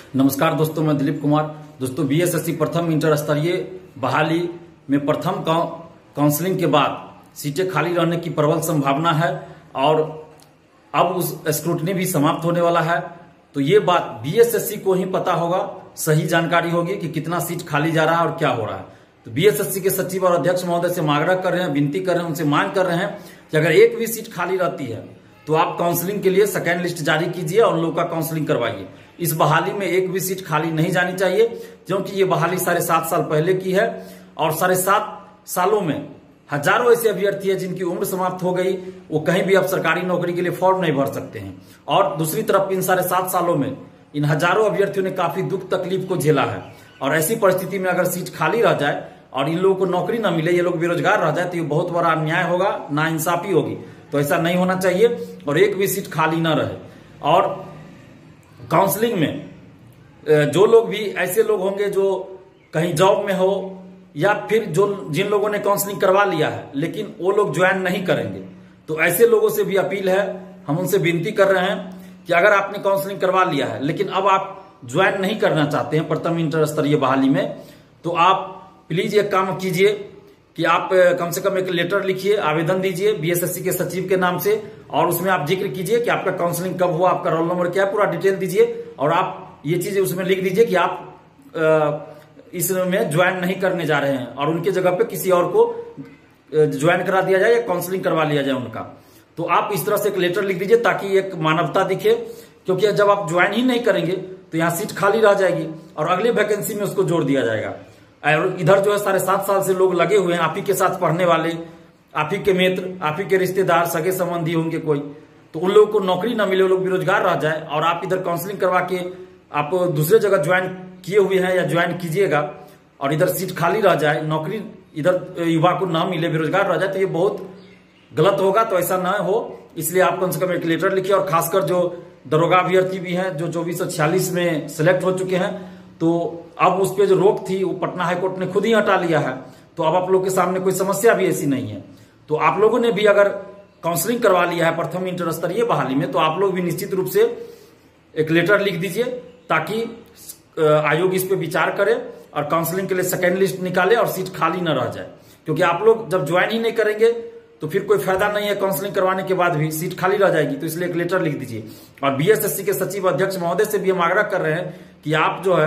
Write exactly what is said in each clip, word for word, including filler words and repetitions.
नमस्कार दोस्तों, मैं दिलीप कुमार। दोस्तों, बीएसएससी प्रथम इंटर स्तरीय बहाली में प्रथम काउंसलिंग के बाद सीटें खाली रहने की प्रबल संभावना है और अब उस स्क्रूटनी भी समाप्त होने वाला है। तो ये बात बीएसएससी को ही पता होगा, सही जानकारी होगी कि कितना सीट खाली जा रहा है और क्या हो रहा है। तो बीएसएससी के सचिव और अध्यक्ष महोदय से आग्रह कर रहे हैं, विनती कर रहे हैं, उनसे मांग कर रहे हैं कि अगर एक भी सीट खाली रहती है तो आप काउंसलिंग के लिए सेकेंड लिस्ट जारी कीजिए और उन लोगों का काउंसलिंग करवाइए। इस बहाली में एक भी सीट खाली नहीं जानी चाहिए, क्योंकि ये बहाली साढ़े सात साल पहले की है और साढ़े सात सालों में हजारों ऐसे अभ्यर्थी हैं जिनकी उम्र समाप्त हो गई, वो कहीं भी अब सरकारी नौकरी के लिए फॉर्म नहीं भर सकते हैं। और दूसरी तरफ इन साढ़े सात सालों में इन हजारों अभ्यर्थियों ने काफी दुख तकलीफ को झेला है और ऐसी परिस्थिति में अगर सीट खाली रह जाए और इन लोगों को नौकरी न मिले, ये लोग बेरोजगार रह जाए, तो ये बहुत बड़ा अन्याय होगा, नाइंसाफी होगी। तो ऐसा नहीं होना चाहिए और एक भी सीट खाली न रहे। और काउंसलिंग में जो लोग भी ऐसे लोग होंगे जो कहीं जॉब में हो या फिर जो जिन लोगों ने काउंसलिंग करवा लिया है लेकिन वो लोग ज्वाइन नहीं करेंगे, तो ऐसे लोगों से भी अपील है, हम उनसे विनती कर रहे हैं कि अगर आपने काउंसलिंग करवा लिया है लेकिन अब आप ज्वाइन नहीं करना चाहते हैं प्रथम इंटर स्तरीय बहाली में, तो आप प्लीज एक काम कीजिए कि आप कम से कम एक लेटर लिखिए, आवेदन दीजिए बीएसएससी के सचिव के नाम से और उसमें आप जिक्र कीजिए कि आपका काउंसलिंग कब हुआ, आपका रोल नंबर क्या है, पूरा डिटेल दीजिए और आप ये चीजें उसमें लिख दीजिए कि आप इसमें ज्वाइन नहीं करने जा रहे हैं और उनके जगह पे किसी और को ज्वाइन करा दिया जाए या काउंसलिंग करवा लिया जाए उनका। तो आप इस तरह से एक लेटर लिख दीजिए ताकि एक मानवता दिखे, क्योंकि जब आप ज्वाइन ही नहीं करेंगे तो यहाँ सीट खाली रह जाएगी और अगली वैकेंसी में उसको जोड़ दिया जाएगा। और इधर जो है साढ़े सात साल से लोग लगे हुए हैं, आप ही के साथ पढ़ने वाले, आप ही के मित्र, आप ही के रिश्तेदार, सगे संबंधी होंगे कोई, तो उन लोगों को नौकरी ना मिले, वो लोग बेरोजगार रह जाए और आप इधर काउंसलिंग करवा के आप दूसरे जगह ज्वाइन किए हुए हैं या ज्वाइन कीजिएगा और इधर सीट खाली रह जाए, नौकरी इधर युवा को ना मिले, बेरोजगार रह जाए, तो ये बहुत गलत होगा। तो ऐसा ना हो, इसलिए आप कम से कम एक लेटर लिखिए। और खासकर जो दरोगा अभ्यर्थी भी हैं जो चौबीस सौ छियालीस में सिलेक्ट हो चुके हैं, तो अब उस पर जो रोक थी वो पटना हाईकोर्ट ने खुद ही हटा लिया है, तो अब आप लोग के सामने कोई समस्या भी ऐसी नहीं है। तो आप लोगों ने भी अगर काउंसलिंग करवा लिया है प्रथम इंटर स्तरीय बहाली में, तो आप लोग भी निश्चित रूप से एक लेटर लिख दीजिए ताकि आयोग इस पे विचार करे और काउंसलिंग के लिए सेकेंड लिस्ट निकाले और सीट खाली न रह जाए। क्योंकि आप लोग जब ज्वाइन ही नहीं करेंगे तो फिर कोई फायदा नहीं है, काउंसलिंग करवाने के बाद भी सीट खाली रह जाएगी। तो इसलिए एक लेटर लिख दीजिए। और बीएसएससी के सचिव अध्यक्ष महोदय से भी हम आग्रह कर रहे हैं कि आप जो है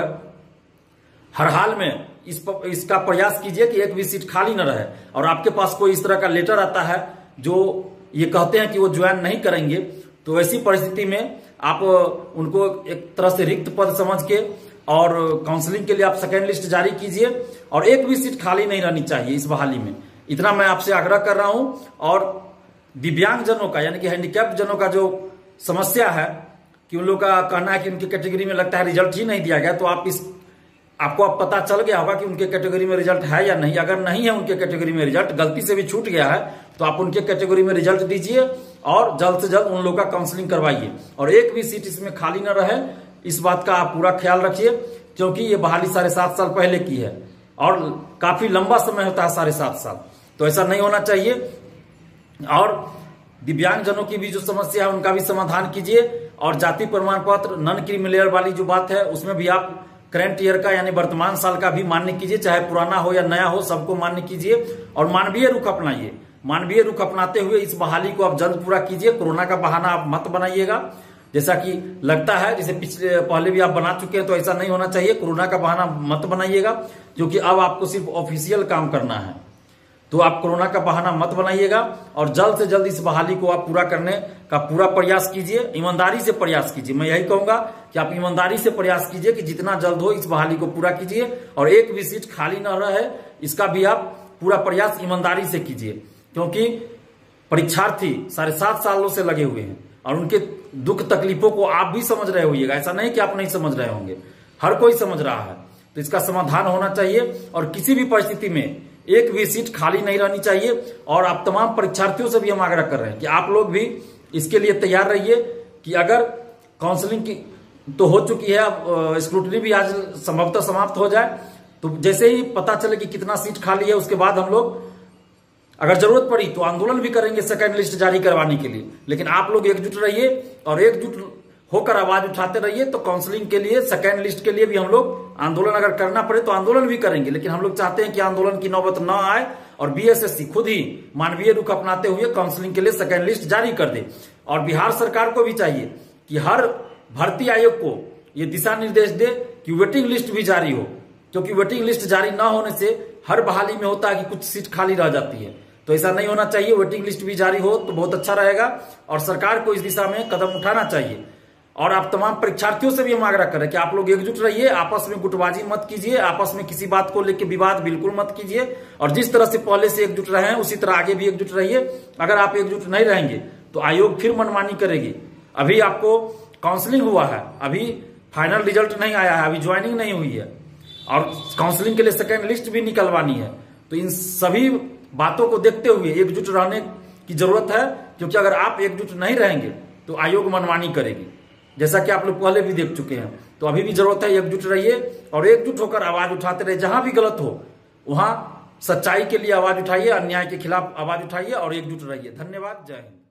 हर हाल में इस इसका प्रयास कीजिए कि एक भी सीट खाली न रहे। और आपके पास कोई इस तरह का लेटर आता है जो ये कहते हैं कि वो ज्वाइन नहीं करेंगे, तो ऐसी परिस्थिति में आप उनको एक तरह से रिक्त पद समझ के और काउंसलिंग के लिए आप सेकेंड लिस्ट जारी कीजिए और एक भी सीट खाली नहीं रहनी चाहिए इस बहाली में। इतना मैं आपसे आग्रह कर रहा हूं। और दिव्यांग जनों का यानी कि हैंडीकैप्ड जनों का जो समस्या है कि उन लोगों का कहना है कि उनकी कैटेगरी में लगता है रिजल्ट ही नहीं दिया गया, तो आप इस आपको अब पता चल गया होगा कि उनके कैटेगरी में रिजल्ट है या नहीं। अगर नहीं है उनके कैटेगरी में रिजल्ट, गलती से भी छूट गया है, तो आप उनके कैटेगरी में रिजल्ट दीजिए और जल्द से जल्द उन लोगों का काउंसलिंग करवाइए और एक भी सीट इसमें खाली न रहे, इस बात का आप पूरा ख्याल रखिए। क्योंकि ये बहाली साढ़े सात साल पहले की है और काफी लंबा समय होता है साढ़े सात साल, तो ऐसा नहीं होना चाहिए। और दिव्यांग जनों की भी जो समस्या है उनका भी समाधान कीजिए। और जाति प्रमाण पत्र नॉन क्रीमिलेयर वाली जो बात है उसमें भी आप करंट ईयर का यानी वर्तमान साल का भी मान्य कीजिए, चाहे पुराना हो या नया हो, सबको मान्य कीजिए और मानवीय रुख अपनाइए। मानवीय रुख अपनाते हुए इस बहाली को आप जल्द पूरा कीजिए। कोरोना का बहाना आप मत बनाइएगा, जैसा कि लगता है, जैसे पिछले पहले भी आप बना चुके हैं, तो ऐसा नहीं होना चाहिए। कोरोना का बहाना मत बनाइएगा, क्योंकि अब आपको सिर्फ ऑफिशियल काम करना है, तो आप कोरोना का बहाना मत बनाइएगा और जल्द से जल्द इस बहाली को आप पूरा करने का पूरा प्रयास कीजिए। ईमानदारी से प्रयास कीजिए। मैं यही कहूंगा कि आप ईमानदारी से प्रयास कीजिए कि जितना जल्द हो इस बहाली को पूरा कीजिए और एक भी सीट खाली न रहे, इसका भी आप पूरा प्रयास ईमानदारी से कीजिए। क्योंकि परीक्षार्थी साढ़े सात सालों से लगे हुए हैं और उनके दुख तकलीफों को आप भी समझ रहे होइएगा, ऐसा नहीं कि आप नहीं समझ रहे होंगे, हर कोई समझ रहा है। तो इसका समाधान होना चाहिए और किसी भी परिस्थिति में एक भी सीट खाली नहीं रहनी चाहिए। और आप तमाम परीक्षार्थियों से भी हम आग्रह कर रहे हैं कि आप लोग भी इसके लिए तैयार रहिए कि अगर काउंसलिंग की तो हो चुकी है, अब स्क्रूटनी भी आज संभवतः समाप्त हो जाए, तो जैसे ही पता चले कि कितना सीट खाली है उसके बाद हम लोग अगर जरूरत पड़ी तो आंदोलन भी करेंगे सेकेंड लिस्ट जारी करवाने के लिए। लेकिन आप लोग एकजुट रहिए और एकजुट होकर आवाज उठाते रहिए। तो काउंसलिंग के लिए, सेकेंड लिस्ट के लिए भी हम लोग आंदोलन अगर करना पड़े तो आंदोलन भी करेंगे, लेकिन हम लोग चाहते हैं कि आंदोलन की नौबत न आए और बीएसएससी खुद ही मानवीय रुख अपनाते हुए काउंसलिंग के लिए सेकेंड लिस्ट जारी कर दे। और बिहार सरकार को भी चाहिए कि हर भर्ती आयोग को ये दिशा निर्देश दे कि वेटिंग लिस्ट भी जारी हो, क्योंकि वेटिंग लिस्ट जारी न होने से हर बहाली में होता है कि कुछ सीट खाली रह जाती है। तो ऐसा नहीं होना चाहिए, वेटिंग लिस्ट भी जारी हो तो बहुत अच्छा रहेगा और सरकार को इस दिशा में कदम उठाना चाहिए। और आप तमाम परीक्षार्थियों से भी हम आग्रह करें कि आप लोग एकजुट रहिए, आपस में गुटबाजी मत कीजिए, आपस में किसी बात को लेकर विवाद बिल्कुल मत कीजिए। और जिस तरह से पहले से एकजुट रहे हैं उसी तरह आगे भी एकजुट रहिए। अगर आप एकजुट नहीं रहेंगे तो आयोग फिर मनमानी करेगी। अभी आपको काउंसलिंग हुआ है, अभी फाइनल रिजल्ट नहीं आया है, अभी ज्वाइनिंग नहीं हुई है और काउंसलिंग के लिए सेकेंड लिस्ट भी निकलवानी है। तो इन सभी बातों को देखते हुए एकजुट रहने की जरूरत है, क्योंकि अगर आप एकजुट नहीं रहेंगे तो आयोग मनमानी करेगी, जैसा कि आप लोग पहले भी देख चुके हैं। तो अभी भी जरूरत है एकजुट रहिए और एकजुट होकर आवाज उठाते रहिए। जहां भी गलत हो वहां सच्चाई के लिए आवाज उठाइए, अन्याय के खिलाफ आवाज उठाइए और एकजुट रहिए। धन्यवाद। जय हिंद।